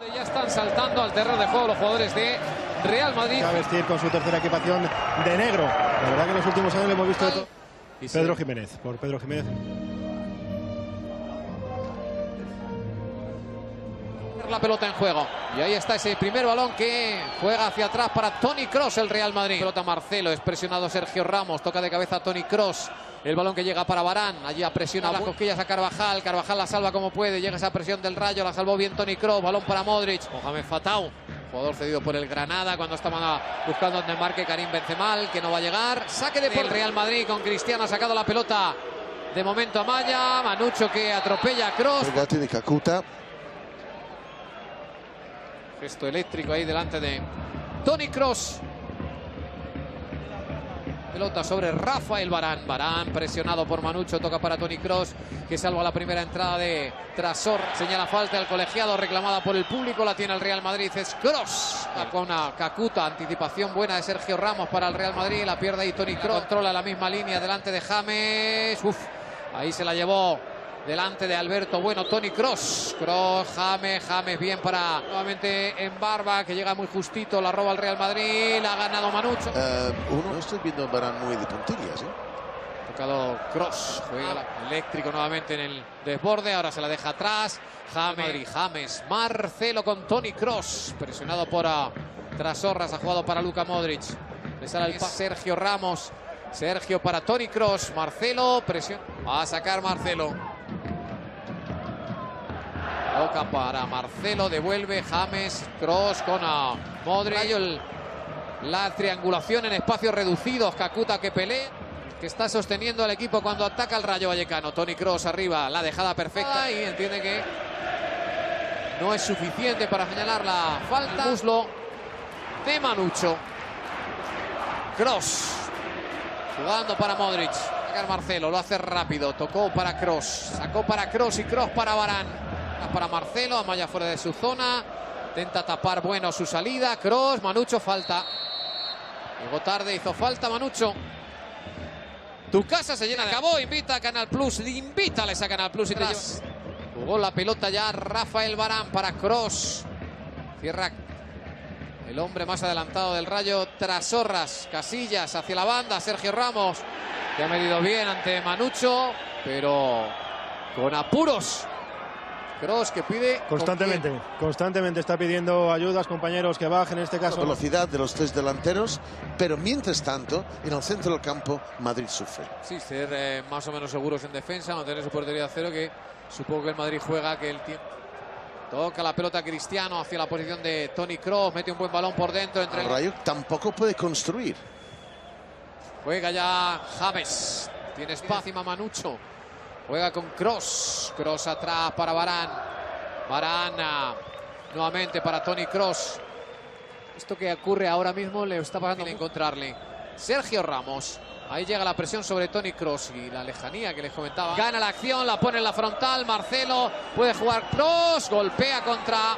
Ya están saltando al terreno de juego los jugadores de Real Madrid. Va a vestir con su tercera equipación de negro. La verdad que en los últimos años lo hemos visto de todo. Pedro Jiménez, por Pedro Jiménez. La pelota en juego. Y ahí está ese primer balón que juega hacia atrás para Toni Kroos, el Real Madrid. Pelota Marcelo, es presionado Sergio Ramos, toca de cabeza a Toni Kroos. El balón que llega para Varane, allí presiona las cosquillas a Carvajal. Carvajal la salva como puede, llega esa presión del Rayo, la salvó bien Toni Kroos. Balón para Modric, Mohamed Fatau, jugador cedido por el Granada cuando estaban buscando donde marque Karim Benzema, que no va a llegar. Saque de el Real Madrid con Cristiano, ha sacado la pelota de momento a Maya. Manucho que atropella a Kroos. Regate de Kakuta. Gesto eléctrico ahí delante de Toni Kroos. Pelota sobre Rafael Varane. Varane presionado por Manucho. Toca para Toni Kroos, que salva la primera entrada de Trasor. Señala falta al colegiado reclamada por el público. La tiene el Real Madrid. Es Kroos. Con una Kakuta. Anticipación buena de Sergio Ramos para el Real Madrid. La pierde ahí Toni Kroos. Controla la misma línea delante de James. Ahí se la llevó delante de Alberto. Bueno, Toni Kroos. Kroos, James bien para nuevamente en Barba, que llega muy justito. La roba el Real Madrid. La ha ganado Manucho. No estoy viendo a Varane muy de puntillas, ¿eh? Tocado Kroos. Juega eléctrico nuevamente en el desborde. Ahora se la deja atrás. James. Marcelo con Toni Kroos. Presionado por Trasorras. Ha jugado para Luka Modric. Le sale el pase Sergio Ramos. Sergio para Toni Kroos. Marcelo. Presión. Va a sacar Marcelo. Toca para Marcelo, devuelve James, Kroos con Modric. La triangulación en espacios reducidos. Kakuta que pelea, que está sosteniendo al equipo cuando ataca el Rayo Vallecano. Toni Kroos arriba, la dejada perfecta y entiende que no es suficiente para señalar la falta. Muslo de Manucho. Kroos jugando para Modric. Marcelo lo hace rápido, tocó para Kroos, sacó para Kroos y Kroos para Varane. Para Marcelo, Amaya fuera de su zona, intenta tapar bueno su salida. Kroos, Manucho, falta. Llegó tarde, hizo falta Manucho. Tu casa se llena de... Acabó, invita a Canal Plus, invítales a Canal Plus y te llevas. Jugó la pelota ya Rafael Varane para Kroos. Cierra el hombre más adelantado del Rayo, Trasorras. Casillas hacia la banda, Sergio Ramos, que ha medido bien ante Manucho, pero con apuros. Kroos que pide constantemente está pidiendo ayudas, compañeros que bajen, en este caso. La velocidad de los tres delanteros, pero mientras tanto, en el centro del campo, Madrid sufre. Sí, ser más o menos seguros en defensa, mantener su portería a cero, que supongo que el Madrid juega que el tiempo. Toca la pelota Cristiano hacia la posición de Toni Kroos, mete un buen balón por dentro. El Rayo tampoco puede construir. Juega ya James, tiene espacio Manucho. Juega con Kroos. Kroos atrás para Varane. Varane nuevamente para Toni Kroos. Esto que ocurre ahora mismo le está pasando a encontrarle. Sergio Ramos. Ahí llega la presión sobre Toni Kroos y la lejanía que les comentaba. Gana la acción, la pone en la frontal. Marcelo puede jugar Kroos. Golpea contra...